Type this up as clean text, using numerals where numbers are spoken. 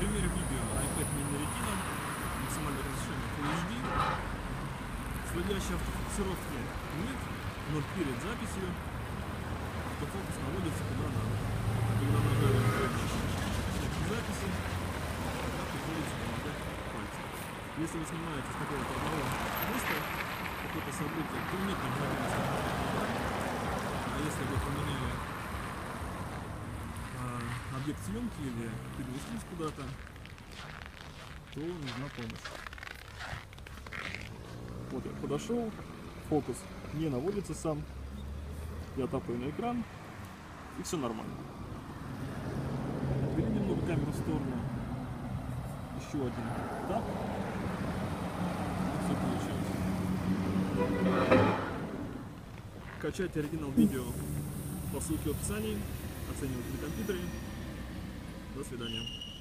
примере видео iPad mini Retina, максимальное разрешение Full HD, следящей автофокусировки нет, но перед записью автофокус наводится куда надо. Когда нажали кнопку записи, тогда приходится помогать пальцем. Если вы снимаете с какого-то одного места какое-то событие, то нет необходимости. А если вы поменяли объект съемки или перенеслись куда-то, то нужна помощь. Вот я подошел, фокус не наводится сам, я тапаю на экран, и все нормально. Отвели немного камеру в сторону, еще один тап, все получилось. Качать оригинал видео по ссылке в описании, оценивать на компьютере. До свидания.